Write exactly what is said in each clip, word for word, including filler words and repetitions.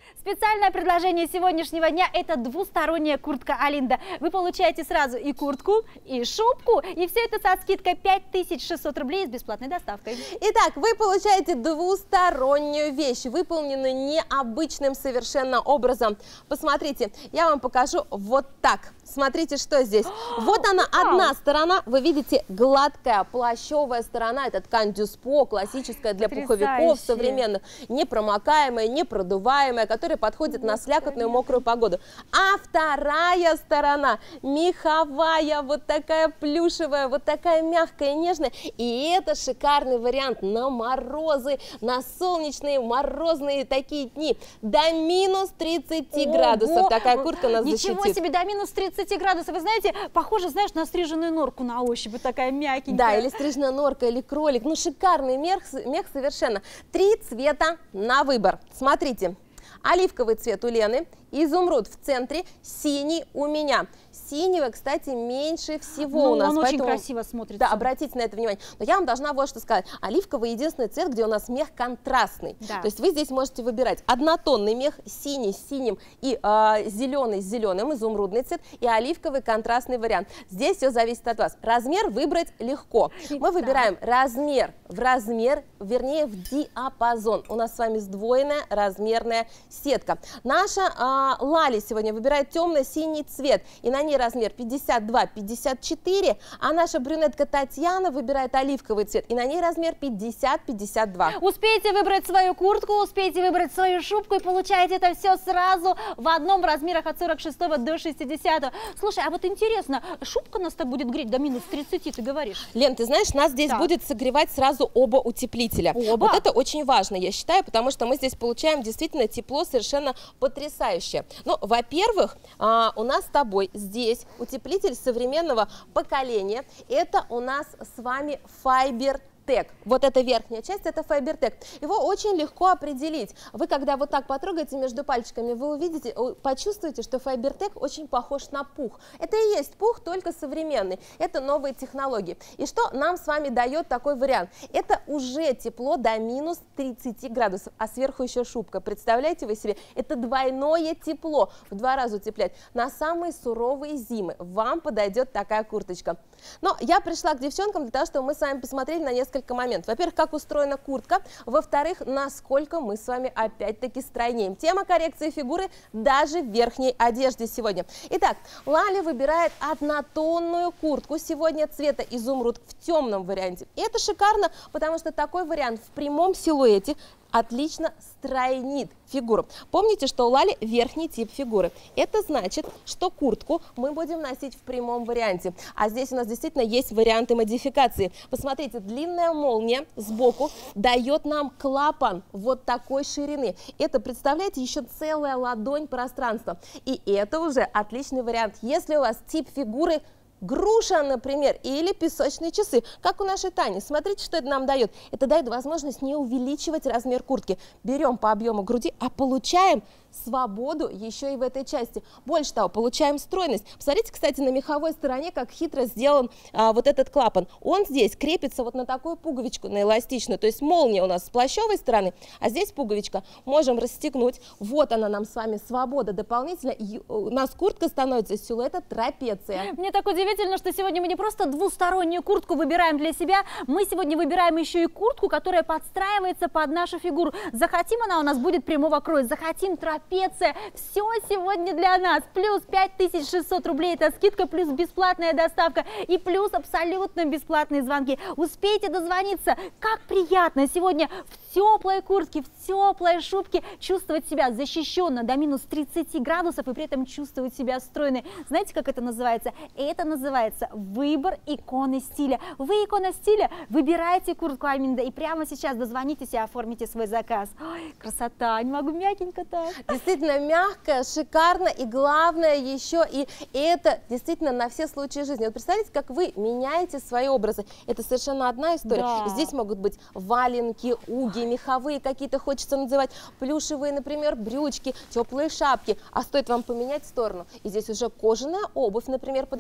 Специальное предложение сегодняшнего дня – это двусторонняя куртка Алинда. Вы получаете сразу и куртку, и шубку, и все это со скидкой пять тысяч шестьсот рублей с бесплатной доставкой. Итак, вы получаете двустороннюю вещь, выполненную необычным совершенно образом. Посмотрите, я вам покажу вот так. Смотрите, что здесь. Вот она, одна сторона, вы видите, гладкая плащевая сторона, это ткань дюспо, классическая для пуховиков современных, непромокаемая, непродуваемая, которая подходит на слякотную мокрую погоду. А вторая сторона меховая, вот такая плюшевая, вот такая мягкая, нежная. И это шикарный вариант на морозы, на солнечные морозные такие дни. До минус тридцати градусов такая куртка нас защитит. Ничего себе, до минус тридцати градусов. Вы знаете, похоже, знаешь, на стриженную норку на ощупь, вот такая мягенькая. Да, или стриженная норка, или кролик. Ну, шикарный мех, мех совершенно. Три цвета на выбор. Смотрите. Оливковый цвет у Лены, изумруд в центре, синий у меня. Синего, кстати, меньше всего ну, у нас. Он поэтому, очень красиво смотрится. Да, обратите на это внимание. Но я вам должна вот что сказать. Оливковый единственный цвет, где у нас мех контрастный. Да. То есть вы здесь можете выбирать однотонный мех, синий с синим и э, зеленый с зеленым, изумрудный цвет, и оливковый контрастный вариант. Здесь все зависит от вас. Размер выбрать легко. Мы выбираем размер в размер, вернее в диапазон. У нас с вами сдвоенная размерная сетка. Наша э, Лали сегодня выбирает темно-синий цвет, и на ней размер пятьдесят два пятьдесят четыре, а наша брюнетка Татьяна выбирает оливковый цвет, и на ней размер пятьдесят пятьдесят два. Успейте выбрать свою куртку, успейте выбрать свою шубку и получаете это все сразу в одном размерах от сорок шестого до шестидесятого. Слушай, а вот интересно, шубка нас-то будет греть до минус тридцати, ты говоришь? Лен, ты знаешь, нас здесь так. будет согревать сразу оба утеплителя. Оба? Вот это очень важно, я считаю, потому что мы здесь получаем действительно тепло совершенно потрясающее. Ну, во-первых, а, у нас с тобой здесь утеплитель современного поколения. Это у нас с вами Fibertech. Вот эта верхняя часть, это Fibertech. Его очень легко определить. Вы, когда вот так потрогаете между пальчиками, вы увидите, почувствуете, что Fibertech очень похож на пух. Это и есть пух, только современный. Это новые технологии. И что нам с вами дает такой вариант? Это уже тепло до минус тридцати градусов, а сверху еще шубка. Представляете вы себе? Это двойное тепло. В два раза утеплять. На самые суровые зимы вам подойдет такая курточка. Но я пришла к девчонкам для того, чтобы мы с вами посмотрели на несколько моментов. Во-первых, как устроена куртка. Во-вторых, насколько мы с вами опять-таки стройнеем. Тема коррекции фигуры даже в верхней одежде сегодня. Итак, Лали выбирает однотонную куртку. Сегодня цвета изумруд в темном варианте. И это шикарно, потому что такой вариант в прямом силуэте отлично стройнит фигуру. Помните, что у Лали верхний тип фигуры. Это значит, что куртку мы будем носить в прямом варианте. А здесь у нас действительно есть варианты модификации. Посмотрите, длинная молния сбоку дает нам клапан вот такой ширины. Это, представляете, еще целая ладонь пространства. И это уже отличный вариант. Если у вас тип фигуры груша, например, или песочные часы, как у нашей Тани. Смотрите, что это нам дает. Это дает возможность не увеличивать размер куртки. Берем по объему груди, а получаем свободу еще и в этой части. Больше того, получаем стройность. Посмотрите, кстати, на меховой стороне, как хитро сделан а, вот этот клапан. Он здесь крепится вот на такую пуговичку, на эластичную. То есть молния у нас с плащевой стороны, а здесь пуговичка. Можем расстегнуть. Вот она нам с вами свобода дополнительно. И у нас куртка становится из силуэта трапеция. Мне так удивительно, что сегодня мы не просто двустороннюю куртку выбираем для себя, мы сегодня выбираем еще и куртку, которая подстраивается под нашу фигуру. Захотим, она у нас будет прямого кроя, захотим трапеция. Все сегодня для нас. Плюс пять тысяч шестьсот рублей это скидка, плюс бесплатная доставка и плюс абсолютно бесплатные звонки. Успейте дозвониться. Как приятно сегодня в теплой куртке, в теплой шубке чувствовать себя защищенно до минус тридцати градусов и при этом чувствовать себя стройной. Знаете, как это называется? Это называется выбор иконы стиля. Вы икона стиля, выбирайте куртку Алинда и прямо сейчас дозвонитесь и оформите свой заказ. Ой, красота, не могу, мягенько так. Действительно мягкая, шикарно, и главное еще и это действительно на все случаи жизни. Вот представляете, как вы меняете свои образы. Это совершенно одна история. Да. Здесь могут быть валенки, уги, меховые какие-то, хочется называть, плюшевые, например, брючки, теплые шапки. А стоит вам поменять сторону, и здесь уже кожаная обувь, например, подойдет. Да. Здесь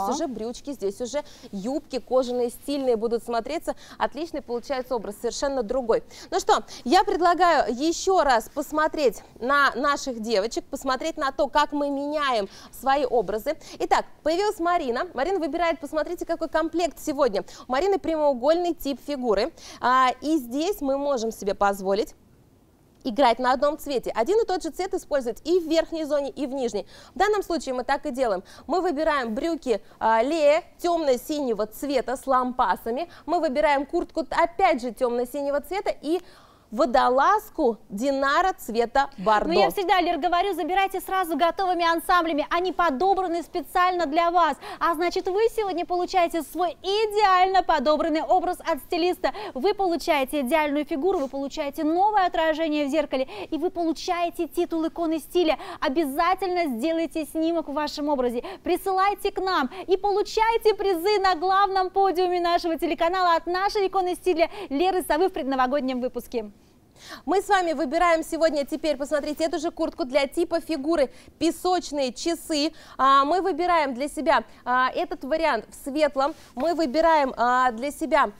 уже брючки, здесь уже юбки кожаные, стильные будут смотреться. Отличный получается образ, совершенно другой. Ну что, я предлагаю еще раз посмотреть на наших девочек, посмотреть на то, как мы меняем свои образы. Итак, появилась Марина. Марина выбирает, посмотрите, какой комплект сегодня. У Марины прямоугольный тип фигуры. А, и здесь мы можем себе позволить играть на одном цвете. Один и тот же цвет использовать и в верхней зоне, и в нижней. В данном случае мы так и делаем. Мы выбираем брюки а, Лея темно-синего цвета с лампасами. Мы выбираем куртку опять же темно-синего цвета и водолазку Динара цвета бордо. Ну, я всегда, Лер, говорю, забирайте сразу готовыми ансамблями. Они подобраны специально для вас. А значит, вы сегодня получаете свой идеально подобранный образ от стилиста. Вы получаете идеальную фигуру, вы получаете новое отражение в зеркале, и вы получаете титул иконы стиля. Обязательно сделайте снимок в вашем образе, присылайте к нам и получайте призы на главном подиуме нашего телеканала от нашей иконы стиля Леры Совы в предновогоднем выпуске. Мы с вами выбираем сегодня теперь, посмотрите, эту же куртку для типа фигуры песочные часы. А, мы выбираем для себя а, этот вариант в светлом. Мы выбираем а, для себя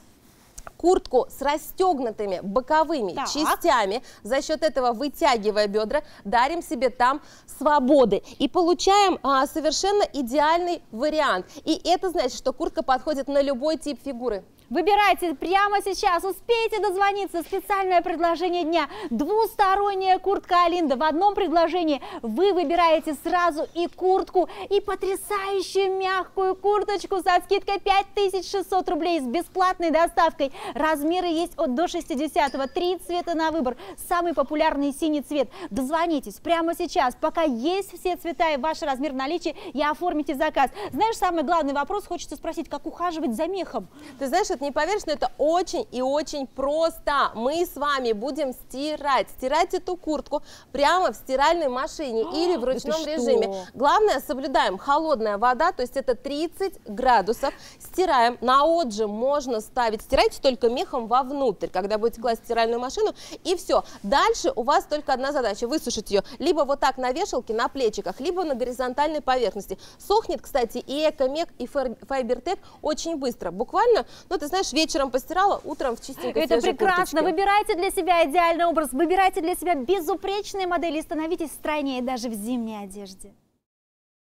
куртку с расстегнутыми боковыми так. частями, за счет этого вытягивая бедра, дарим себе там свободы и получаем а, совершенно идеальный вариант. И это значит, что куртка подходит на любой тип фигуры. Выбирайте прямо сейчас, успейте дозвониться. Специальное предложение дня. Двусторонняя куртка Алинда. В одном предложении вы выбираете сразу и куртку, и потрясающую мягкую курточку со скидкой пять тысяч шестьсот рублей с бесплатной доставкой. Размеры есть от до шестидесятого. Три цвета на выбор. Самый популярный синий цвет. Дозвонитесь прямо сейчас, пока есть все цвета и ваш размер в наличии, и оформите заказ. Знаешь, самый главный вопрос хочется спросить, как ухаживать за мехом. Ты знаешь, не поверишь, но это очень и очень просто. Мы с вами будем стирать. Стирать эту куртку прямо в стиральной машине а, или в ручном режиме. Главное, соблюдаем холодная вода, то есть это тридцать градусов. Стираем. На отжим можно ставить. Стирайте только мехом вовнутрь, когда будете класть в стиральную машину. И все. Дальше у вас только одна задача. Высушить ее либо вот так на вешалке, на плечиках, либо на горизонтальной поверхности. Сохнет, кстати, и Экомех, и Файбертек очень быстро. Буквально, ну ты знаешь, вечером постирала, утром в чистенькой Это свежей прекрасно. курточке. Выбирайте для себя идеальный образ, выбирайте для себя безупречные модели и становитесь стройнее даже в зимней одежде.